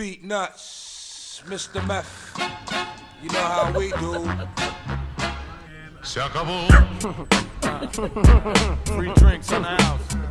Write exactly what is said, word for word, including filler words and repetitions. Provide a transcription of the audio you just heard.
Beat nuts, Mister Meth. You know how we do. Se acabó. Free drinks in the house.